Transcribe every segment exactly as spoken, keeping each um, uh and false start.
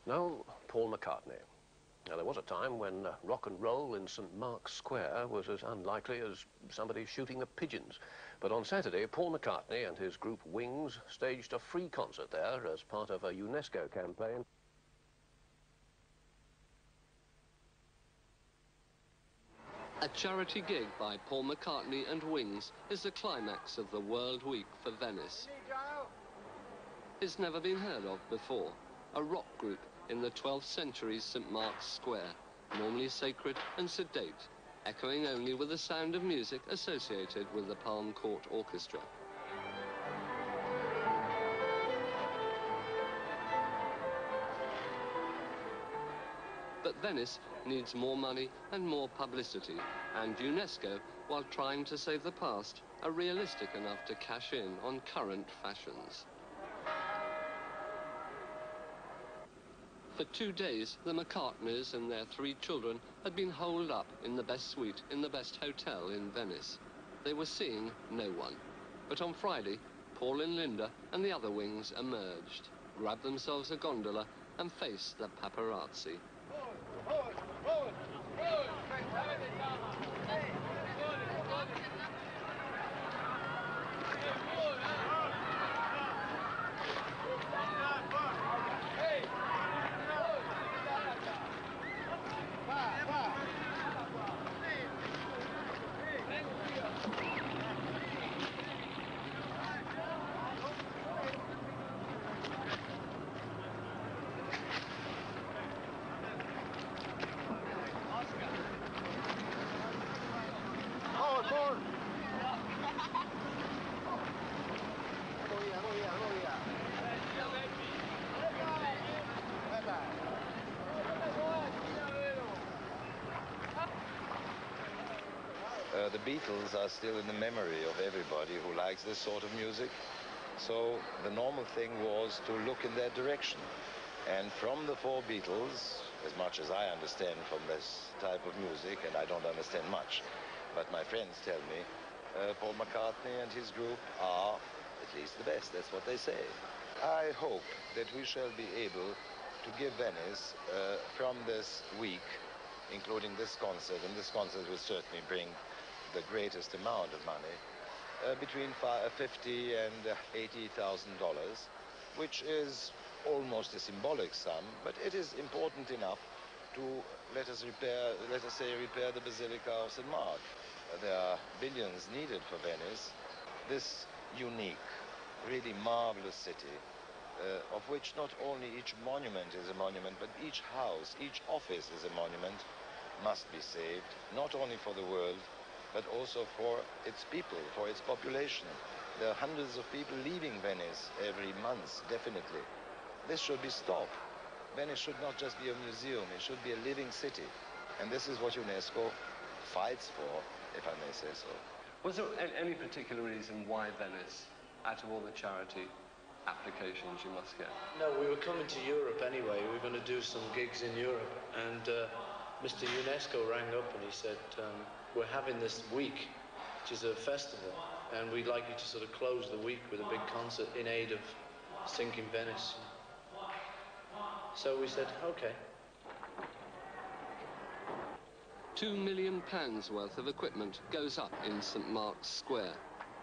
No, Paul McCartney. Now, there was a time when uh, rock and roll in St Mark's Square was as unlikely as somebody shooting at pigeons. But on Saturday, Paul McCartney and his group Wings staged a free concert there as part of a UNESCO campaign. A charity gig by Paul McCartney and Wings is the climax of the World Week for Venice. It's never been heard of before. A rock group in the twelfth century's St Mark's Square, normally sacred and sedate, echoing only with the sound of music associated with the Palm Court Orchestra. But Venice needs more money and more publicity, and UNESCO, while trying to save the past, are realistic enough to cash in on current fashions. For two days, the McCartneys and their three children had been holed up in the best suite in the best hotel in Venice. They were seeing no one. But on Friday, Paul and Linda and the other Wings emerged, grabbed themselves a gondola and faced the paparazzi. Uh, the Beatles are still in the memory of everybody who likes this sort of music. So the normal thing was to look in their direction. And from the four Beatles, as much as I understand from this type of music, and I don't understand much, but my friends tell me, uh, Paul McCartney and his group are at least the best. That's what they say. I hope that we shall be able to give Venice uh, from this week, including this concert, and this concert will certainly bring the greatest amount of money, uh, between fifty and eighty thousand dollars, which is almost a symbolic sum, but it is important enough to let us repair, let us say, repair the Basilica of Saint Mark. Uh, there are billions needed for Venice. This unique, really marvelous city, uh, of which not only each monument is a monument, but each house, each office is a monument, must be saved, not only for the world, but also for its people, for its population. There are hundreds of people leaving Venice every month, definitely. This should be stopped. Venice should not just be a museum, it should be a living city. And this is what UNESCO fights for, if I may say so. Was there any particular reason why Venice, out of all the charity applications you must get? No, we were coming to Europe anyway. We were going to do some gigs in Europe, and uh, Mister UNESCO rang up and he said, um, we're having this week, which is a festival, and we'd like you to sort of close the week with a big concert in aid of sinking Venice. So we said, okay. Two million pounds worth of equipment goes up in St Mark's Square.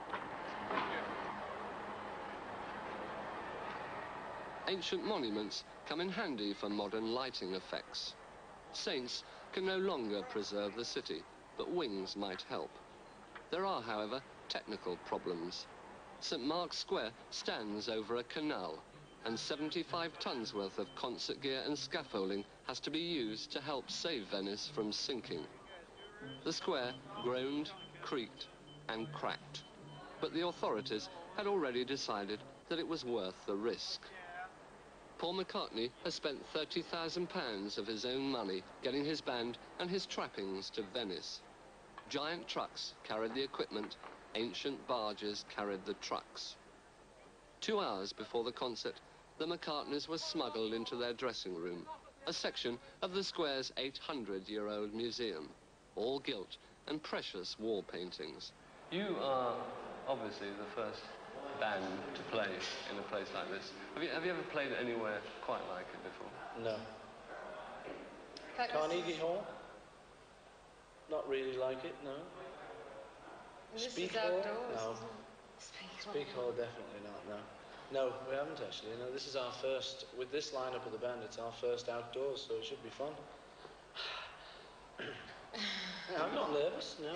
Ancient monuments come in handy for modern lighting effects. Saints can no longer preserve the city, but Wings might help. There are, however, technical problems. St Mark's Square stands over a canal, and seventy-five tons worth of concert gear and scaffolding has to be used to help save Venice from sinking. The square groaned, creaked, and cracked. But the authorities had already decided that it was worth the risk. Paul McCartney has spent thirty thousand pounds of his own money getting his band and his trappings to Venice. Giant trucks carried the equipment, ancient barges carried the trucks. Two hours before the concert, the McCartneys were smuggled into their dressing room, a section of the square's eight hundred year old museum, all gilt and precious wall paintings. You are obviously the first band to play in a place like this. Have you, have you ever played anywhere quite like it before? No. But Carnegie Hall? Not really like it, no. This Speak is Hall? outdoors. No. Isn't it? Speak Hall. Speak Hall, definitely not, no. No, we haven't actually. No, this is our first, with this lineup of the band, it's our first outdoors, so it should be fun. No, I'm not nervous, no.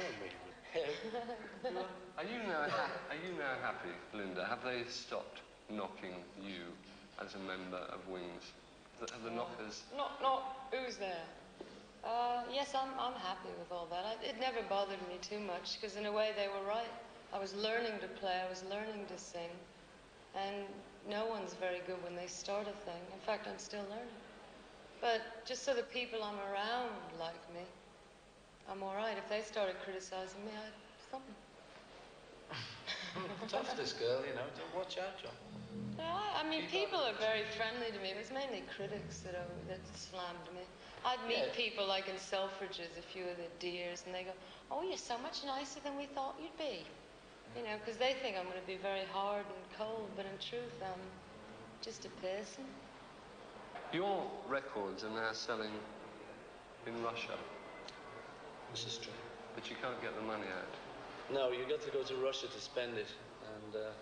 Are you now ha- are you now happy, Linda? Have they stopped knocking you as a member of Wings? Have the knockers? Not, not who's there. Uh, yes, I'm, I'm happy with all that. I, it never bothered me too much because, in a way, they were right. I was learning to play. I was learning to sing, and no one's very good when they start a thing. In fact, I'm still learning. But just so the people I'm around like me, I'm all right. If they started criticizing me, I'd something. Tough, this girl, you know. Watch out, John. No, I, I mean, people are very friendly to me. It was mainly critics that, are, that slammed me. I'd meet Yeah. people like in Selfridges, a few of the dears, and they go, "Oh, you're so much nicer than we thought you'd be." You know, because they think I'm going to be very hard and cold, but in truth, I'm just a person. Your records are now selling in Russia, This is true. but you can't get the money out. No, you got to go to Russia to spend it, and uh,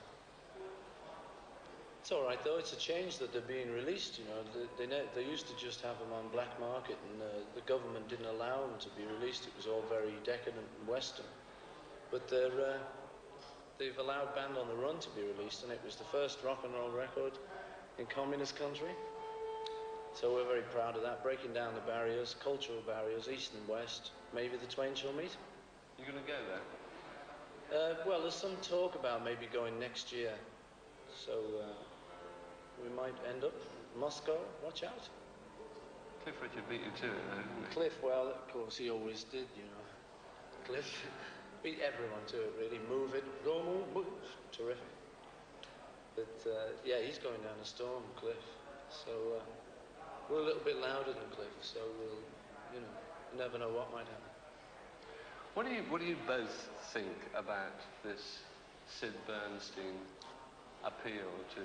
it's all right though. It's a change that they're being released. You know, they they, ne- they used to just have them on black market, and uh, the government didn't allow them to be released. It was all very decadent and Western. But they're uh, they've allowed Band on the Run to be released, and it was the first rock and roll record in communist country. So we're very proud of that, breaking down the barriers, cultural barriers, east and west. Maybe the twain shall meet. You're going to go there? Uh, well, there's some talk about maybe going next year, so uh, we might end up in Moscow. Watch out. Cliff Richard beat you to it, though, didn't he? Cliff, well, of course, he always did, you know. Cliff beat everyone to it, really. Move it, go move, move. Terrific. But uh, yeah, he's going down a storm, Cliff. So uh, we're a little bit louder than Cliff, so we'll, you know, you never know what might happen. What do you What do you both think about this Sid Bernstein appeal to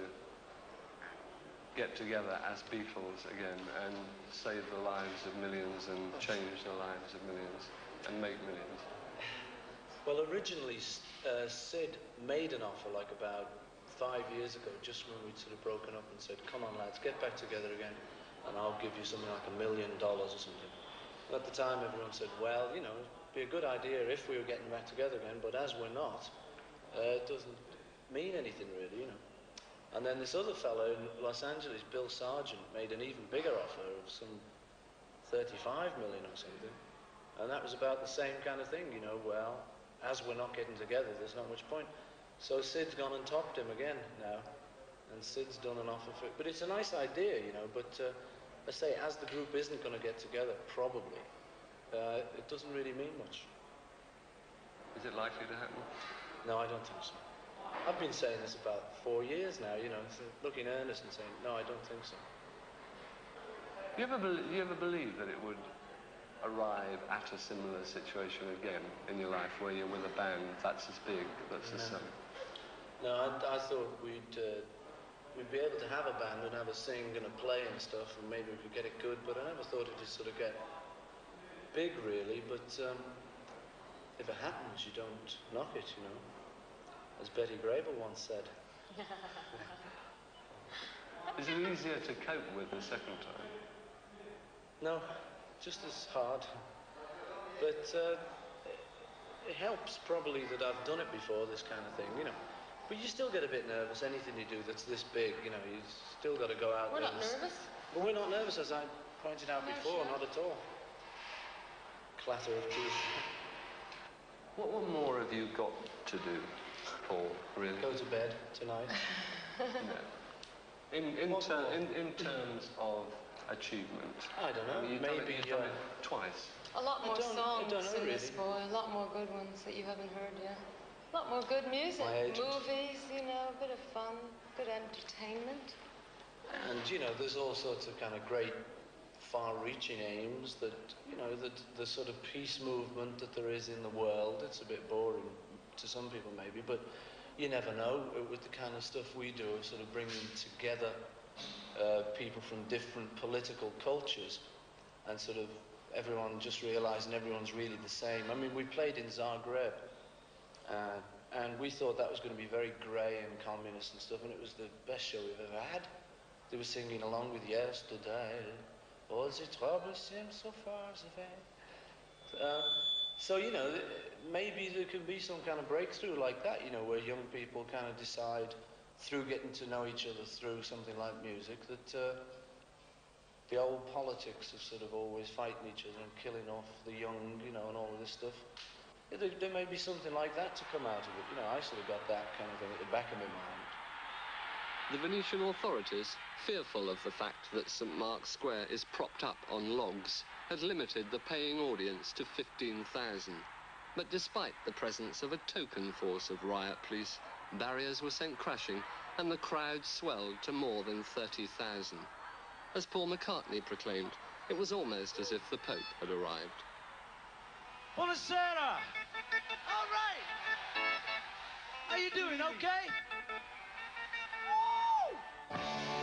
get together as Beatles again and save the lives of millions and change the lives of millions and make millions? Well, originally, uh, Sid made an offer like about five years ago, just when we'd sort of broken up, and said, "Come on, lads, get back together again, and I'll give you something like a million dollars or something." And at the time, everyone said, "Well, you know, it'd be a good idea if we were getting back together again, but as we're not, uh, it doesn't mean anything really, you know." And then this other fellow in Los Angeles, Bill Sargent, made an even bigger offer of some thirty-five million or something, and that was about the same kind of thing, you know. Well, as we're not getting together, there's not much point. So Sid's gone and topped him again now, and Sid's done an offer for it. But it's a nice idea, you know, but uh, I say, as the group isn't going to get together, probably, uh, it doesn't really mean much. Is it likely to happen? No, I don't think so. I've been saying this about four years now, you know, so looking earnest and saying, no, I don't think so. Do you ever, be- you ever believe that it would arrive at a similar situation again in your life where you're with a band that's as big, that's as No. same? No, I, I thought we'd uh, we'd be able to have a band and have a sing and a play and stuff, and maybe we could get it good, but I never thought it'd sort of get big, really. But um, if it happens, you don't knock it, you know. As Betty Grable once said. Is it easier to cope with the second time? No, just as hard. But uh, it helps probably that I've done it before, this kind of thing, you know. But you still get a bit nervous, anything you do that's this big, you know, you've still got to go out We're there. not and s- nervous. Well, we're not nervous, as I pointed out No, before, sure. not at all. Clatter of teeth. What, what more have you got to do, Paul, really? Go to bed tonight. No. In, in, What ter- more? in, in terms of achievement. I don't know, I mean, you've done it- maybe, you've done uh, it twice. A lot I more don't- I songs don't know, in this really. boy, a lot more good ones that you haven't heard yet. A lot more good music, My agent. movies, you know, a bit of fun, good entertainment. And, you know, there's all sorts of kind of great far-reaching aims that, you know, that the sort of peace movement that there is in the world, it's a bit boring to some people maybe, but you never know with the kind of stuff we do, of sort of bringing together uh, people from different political cultures and sort of everyone just realising everyone's really the same. I mean, we played in Zagreb, uh, and we thought that was going to be very grey and communist and stuff, and it was the best show we've ever had. They were singing along with Yesterday, all the troubles seem so far away. Uh, so, you know, maybe there can be some kind of breakthrough like that, you know, where young people kind of decide, through getting to know each other through something like music, that uh, the old politics of sort of always fighting each other and killing off the young, you know, and all of this stuff. There, there may be something like that to come out of it. You know, I sort of got that kind of thing at the back of my mind. The Venetian authorities, fearful of the fact that St Mark's Square is propped up on logs, had limited the paying audience to fifteen thousand. But despite the presence of a token force of riot police, barriers were sent crashing and the crowd swelled to more than thirty thousand. As Paul McCartney proclaimed, it was almost as if the Pope had arrived. Buonasera! All right! How you doing, okay? Woo!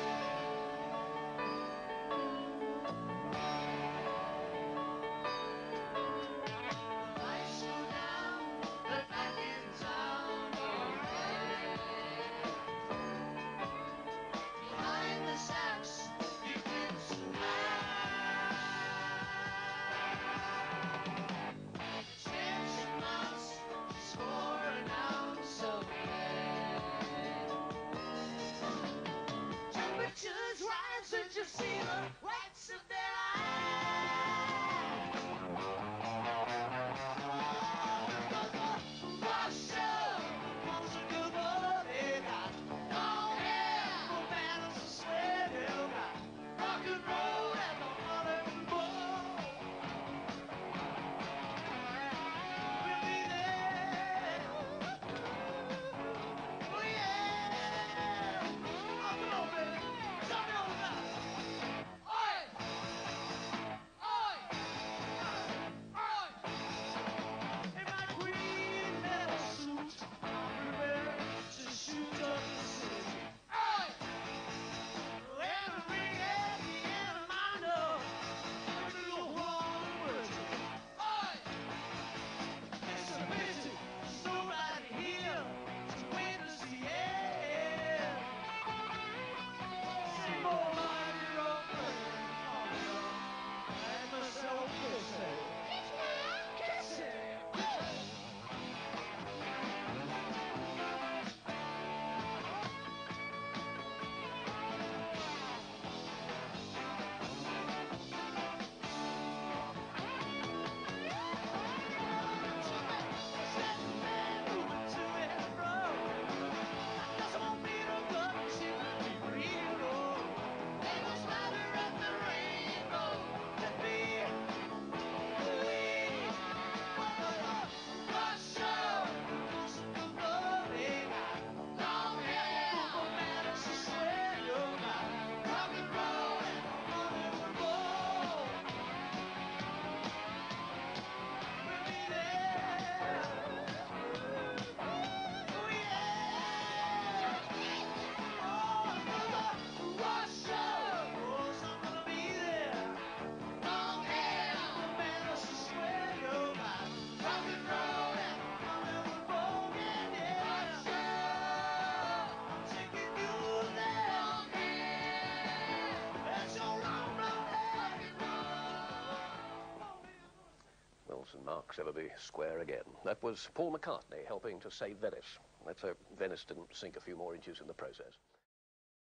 Saint Mark's ever be square again. That was Paul McCartney helping to save Venice. Let's hope Venice didn't sink a few more inches in the process.